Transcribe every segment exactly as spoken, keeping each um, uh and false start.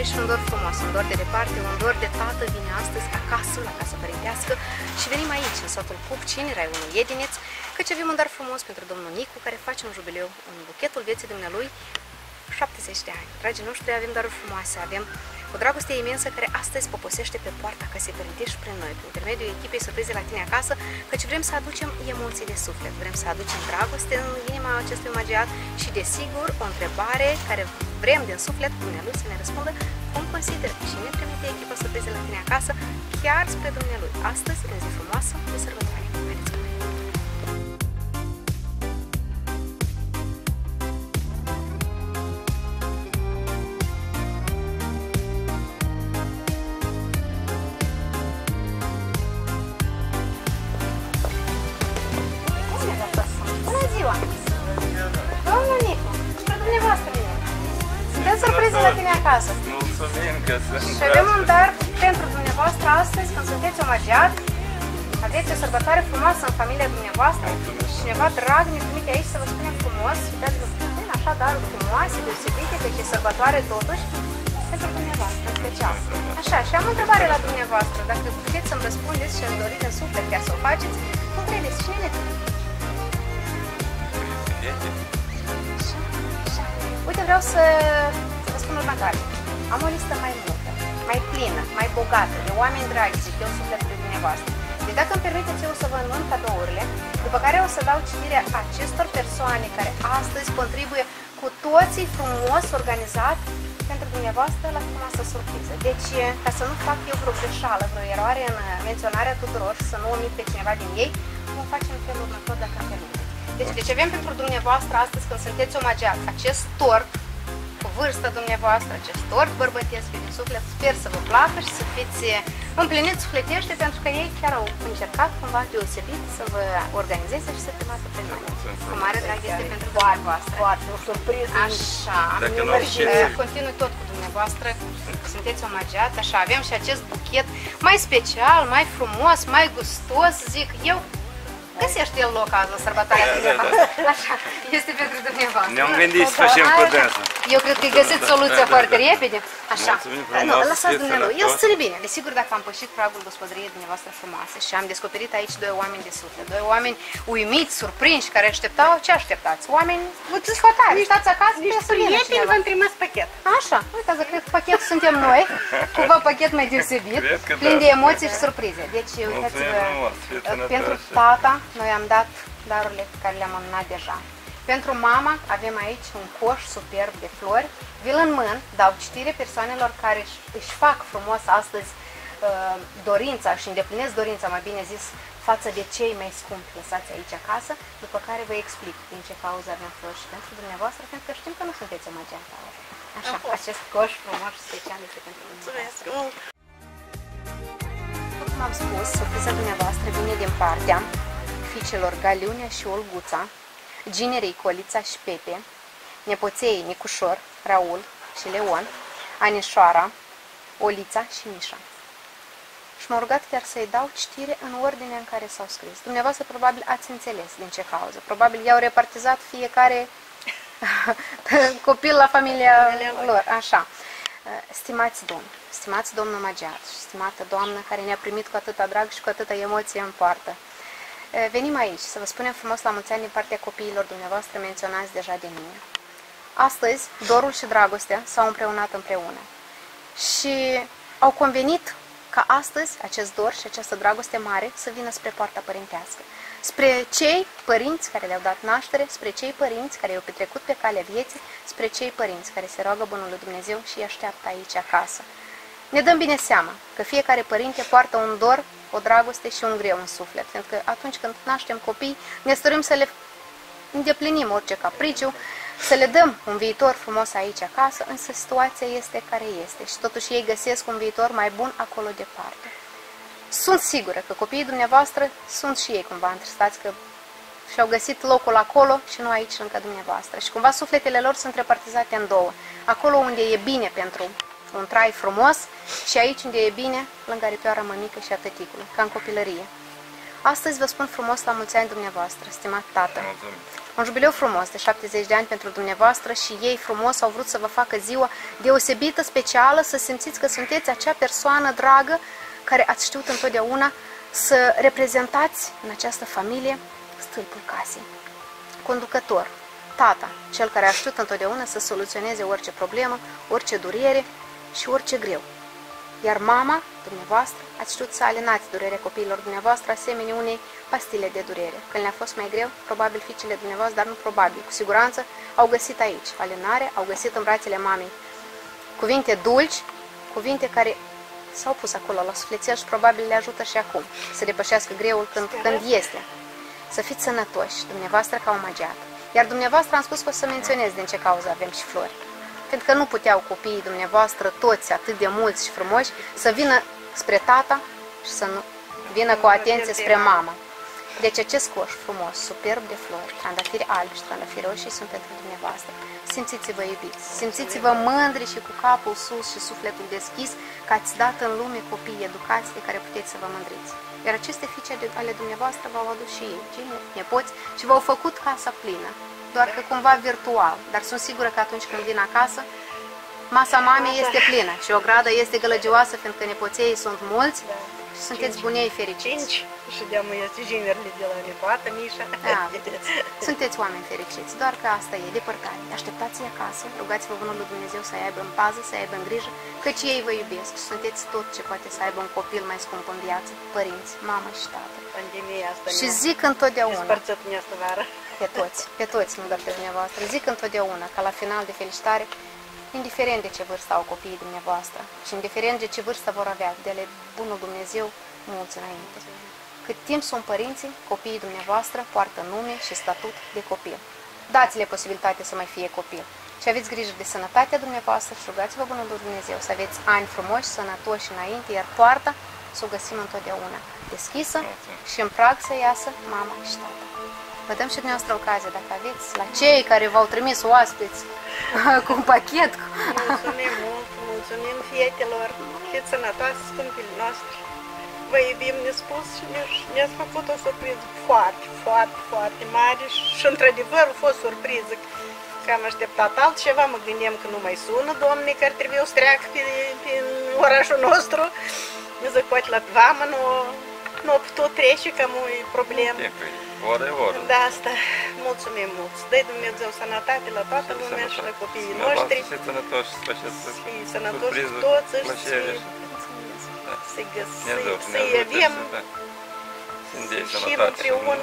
și un dor frumos, un dor de departe, un dor de tată vine astăzi acasă, la casa părintească și venim aici, în satul Pupcini, raionul Iedineț, căci avem un dar frumos pentru domnul Nicu, care face un jubileu, un buchetul vieții dumnealui, șaptezeci de ani. Dragii noștri, avem daruri frumoase, avem o dragoste imensă care astăzi poposește pe poarta casei părintești prin noi, prin intermediul echipei Surprize la tine acasă, căci vrem să aducem emoții de suflet, vrem să aducem dragoste în inima acestui omagiat și, desigur, o întrebare care vrem din suflet dumnealui să ne răspundă cum consideră și ne trimite echipa Surprize la tine acasă chiar spre dumnealui, astăzi, în zi frumoasă de sărbătoare. Haideți cu noi! Surprize la tine acasă. Mulțumim că sunt. Și avem un dar pentru dumneavoastră astăzi, când sunteți omagiat. Aveți o sărbătoare frumoasă în familia dumneavoastră. Cineva drag ne trimite aici să vă spunem frumos și dați-vă puțin așa daruri frumoase, deosebite, deci e sărbătoare totuși pentru dumneavoastră, în special. Așa, și am o întrebare la dumneavoastră. Dacă puteți să-mi răspundeți și îmi doriți în suflet chiar să o faceți, cum credeți? Cine ne trimite? Uite, vreau să vă spun următoare. Am o listă mai multă, mai plină, mai bogată, de oameni dragi, zic eu, sufletul dumneavoastră. Deci dacă îmi permiteți, eu să vă înmânt cadourile, după care o să dau citirea acestor persoane care astăzi contribuie cu toții frumos organizat pentru dumneavoastră la frumoasă surpriză. Deci, ca să nu fac eu vreo greșeală, vreo eroare în menționarea tuturor și să nu omit pe cineva din ei, vom face în felul următor, dacă îmi permiteți. Deci, deci avem pentru dumneavoastră astăzi, când sunteți omagiați, acest tort cu vârsta dumneavoastră, acest tort bărbătesc din suflet, sper să vă placă și să fiți împliniți sufletește, pentru că ei chiar au încercat cumva deosebit să vă organizeze și să filmați pe noi. Cu mare drag este pentru dumneavoastră. Foarte, o surpriză. Așa, continui tot cu dumneavoastră, sunteți omagiați, așa, avem și acest buchet mai special, mai frumos, mai gustos, zic eu. Găsește el loc azi la sărbătoarea dumneavoastră. Așa, este pentru dumneavoastră. Ne-am gândit să facem cu dânsul. Eu cred că găsiți soluția foarte repede. Așa. Mulțumim frumos. Lăsați dumnealui. El să-l bine. Desigur, dacă am pășit pragul gospodăriei dumneavoastră frumoase și am descoperit aici doi oameni de suflet, doi oameni uimiți, surprinși, care așteptau, ce așteptați? Oameni desfătari. Stați acasă, niște prieteni v-am trimis pachet. Așa, uitați, cred că pachetul suntem noi, cumva pachet mai deosebit, plin de emoții și surprize. Deci, uitați-vă, pentru tata noi am dat darurile pe care le-am amânat deja. Pentru mama avem aici un coș superb de flori. Vi-l înmân, dau citire persoanelor care își fac frumos astăzi uh, dorința și îndeplinesc dorința, mai bine zis, față de cei mai scumpi lăsați aici acasă, după care vă explic din ce cauză avem flori și pentru dumneavoastră, pentru că știm că nu sunteți omagiate. Așa, acest coș frumos și special este pentru dumneavoastră. Cum am spus, surpriza dumneavoastră vine din partea fiicelor Galiunea și Olguța, ginerei Colița și Pepe, nepoței Nicușor, Raul și Leon, Anișoara, Olița și Mișa. Și m-au rugat chiar să-i dau citire în ordinea în care s-au scris. Dumneavoastră probabil ați înțeles din ce cauză. Probabil i-au repartizat fiecare copil la familia lor. Așa. Stimați domni, stimați domn omagiat și stimată doamnă care ne-a primit cu atâta drag și cu atâta emoție în poartă. Venim aici să vă spunem frumos la mulți ani din partea copiilor dumneavoastră menționați deja de mine. Astăzi, dorul și dragostea s-au împreunat împreună și au convenit ca astăzi acest dor și această dragoste mare să vină spre poarta părintească. Spre cei părinți care le-au dat naștere, spre cei părinți care i-au petrecut pe calea vieții, spre cei părinți care se roagă bunul lui Dumnezeu și îi așteaptă aici acasă. Ne dăm bine seama că fiecare părinte poartă un dor, o dragoste și un greu în suflet, pentru că atunci când naștem copii, ne stărim să le îndeplinim orice capriciu, să le dăm un viitor frumos aici acasă, însă situația este care este și totuși ei găsesc un viitor mai bun acolo departe. Sunt sigură că copiii dumneavoastră sunt și ei cumva întristați că și-au găsit locul acolo și nu aici lângă dumneavoastră și cumva sufletele lor sunt repartizate în două, acolo unde e bine pentru un trai frumos și aici unde e bine, lângă aripioara mămică și a tăticului, ca în copilărie. Astăzi vă spun frumos la mulți ani dumneavoastră, stimat tată. Un jubileu frumos de șaptezeci de ani pentru dumneavoastră și ei frumos au vrut să vă facă ziua deosebită, specială, să simțiți că sunteți acea persoană dragă care ați știut întotdeauna să reprezentați în această familie stâlpul casei. Conducător, tata, cel care a știut întotdeauna să soluționeze orice problemă, orice durere și orice greu. Iar mama, dumneavoastră, ați știut să alinați durerea copiilor dumneavoastră asemenea unei pastile de durere. Când le-a fost mai greu, probabil fiicele dumneavoastră, dar nu probabil, cu siguranță, au găsit aici alinare, au găsit în brațele mamei cuvinte dulci, cuvinte care s-au pus acolo la sufletel și probabil le ajută și acum să depășească greul când, când este. Să fiți sănătoși, dumneavoastră ca o magiată. Iar dumneavoastră am spus că o să menționez din ce cauză avem și flori. Pentru că nu puteau copiii dumneavoastră, toți atât de mulți și frumoși, să vină spre tata și să nu vină cu atenție spre mama. Deci acest coș frumos, superb de flori, trandafiri albi și trandafiri roșii sunt pentru dumneavoastră. Simțiți-vă iubiți, simțiți-vă mândri și cu capul sus și sufletul deschis că ați dat în lume copii educați de care puteți să vă mândriți. Iar aceste fiice ale dumneavoastră v-au adus și ei, generi, nepoți, și v-au făcut casa plină. Doar că cumva virtual, dar sunt sigură că atunci când vin acasă, masa mamei este plină și o gradă este gălăgioasă, fiindcă nepoței sunt mulți și sunteți bunei fericiți. Cinci și de-amă este ginerile de la nepoată, Mișa. Da, vedeți. Sunteți oameni fericiți, doar că asta e depărtare. Așteptați-i acasă, rugați-vă Bunul lui Dumnezeu să-i aibă în pază, să-i aibă în grijă, căci ei vă iubesc și sunteți tot ce poate să aibă un copil mai scump în viață, părinți, mamă și tată. Pandemia asta Și zic întotdeauna, spărțăt în asta vară. pe toți, pe toți, nu doar pe dumneavoastră, zic întotdeauna că la final de felicitare, indiferent de ce vârstă au copiii dumneavoastră și indiferent de ce vârstă vor avea, de ale Bunul Dumnezeu mulți înainte. Cât timp sunt părinții, copiii dumneavoastră poartă nume și statut de copil. Dați-le posibilitatea să mai fie copil. Și aveți grijă de sănătatea dumneavoastră și rugați-vă Bunul Dumnezeu să aveți ani frumoși, sănătoși înainte, iar poarta să o găsim întotdeauna deschisă și în prag să iasă mama și tata. Vă dăm și dumneavoastră ocazia, dacă aveți, la cei care v-au trimis oaspeți cu un pachet. Mulțumim mult, mulțumim fietelor, fiți sănătoase, scumpile noastre. Vă iubim nespus și ne-ați făcut o surpriză foarte, foarte, foarte mare și într-adevăr a fost surpriză. Că am așteptat altceva, mă gândeam că nu mai sună domnii care trebuie să treacă prin orașul nostru. Eu zic, poate la vamă nu, nu a putut trece, că am o problemă. Oră e oră. Da, asta, mulțumim mult. Să dai Dumnezeu sănătate la toată lumea și la copiii noștri. Să sănătoși, să faceți sănătoși toți și să-i iubim și împreună.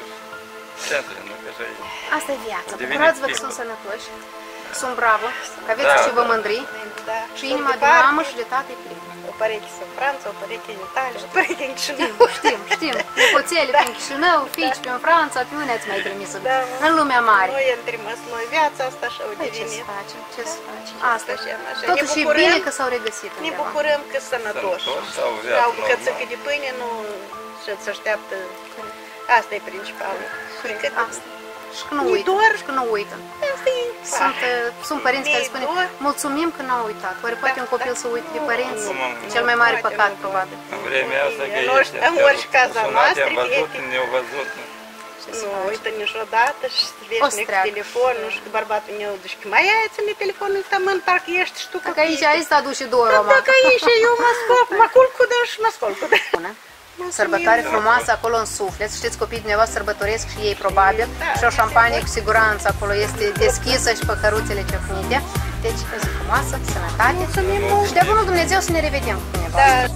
Asta e viața. Bucurați-vă că sunt sănătoși, sunt bravă, că aveți și vă mândri și inima de mamă și de tată e plină. O pereche în Franța, o pereche în Italia, o pereche în Chișinău. Știm, știm, nepoțele prin Chișinău, fiici prin Franța, pe unde ați mai trimis în lumea mare. Noi am trimis noi viața asta și au devenit. Ce să facem, ce să facem? Asta și așa. Totuși e bine că s-au regăsit Ne undeva. bucurăm că sunt sănătoși. Au bucățică de pâine, nu se așteaptă. Asta e principalul. Asta. Și că nu uită, și că nu uită. Sunt, sunt părinți care spun, mulțumim că n-au uitat. Oare poate un copil să uite de părinți? Cel mai mare păcat, probabil. În vremea asta că ești, în orice caz a noastră, am văzut, ne-au văzut. Nu uită niciodată și veșnic cu telefonul și că bărbatul meu zice că mai ai ține telefonul ăsta, mă, parcă ești și tu copii. Dacă aici, aici s-a dus și două romani. Dacă aici eu mă scol, mă culc cu dâns și mă scol cu dâns. Sărbătoare frumoasă acolo în suflet. Știți, copiii dumneavoastră sărbătoresc și ei probabil. Și o șampanie cu siguranță acolo este deschisă și păcăruțele ciocnite. Deci, o zi frumoasă, sănătate. Și de bunul Dumnezeu să ne revedem cu dumneavoastră.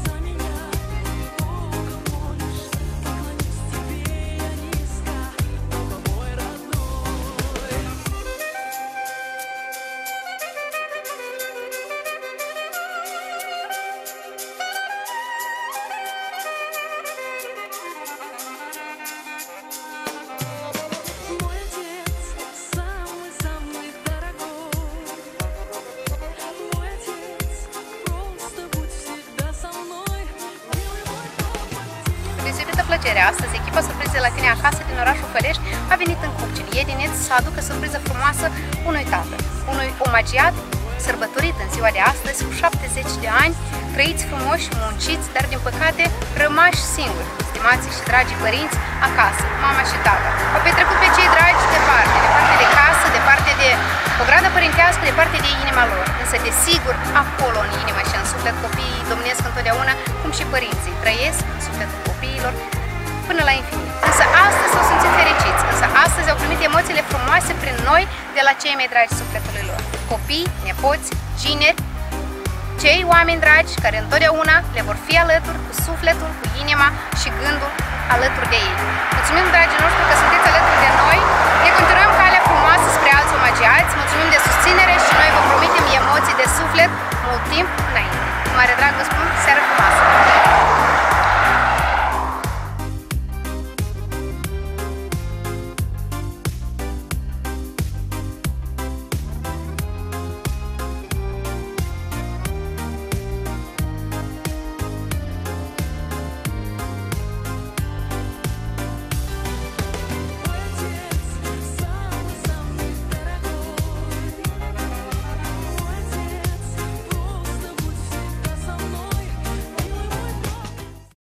Plăcere. Astăzi, echipa Surprize la tine acasă din orașul Călești a venit în Cupcin. Ei din să aducă surpriză frumoasă unui tată, unui omagiat sărbătorit în ziua de astăzi cu șaptezeci de ani, trăiți frumoși, munciți, dar din păcate rămași singuri, stimații și dragii părinți, acasă, mama și tata. Au petrecut pe cei dragi departe, departe de casă, departe de ogradă părintească, departe de inima lor. Însă, desigur, acolo, în inimă și în suflet, copiii domnesc întotdeauna, cum și părinții trăiesc în sufletul copiilor până la infinit. Însă astăzi s-au simțit fericiți, însă astăzi au primit emoțiile frumoase prin noi de la cei mai dragi sufletului lor. Copii, nepoți, gineri, cei oameni dragi care întotdeauna le vor fi alături cu sufletul, cu inima și gândul alături de ei. Mulțumim, dragii noștri, că sunteți alături de noi. Ne continuăm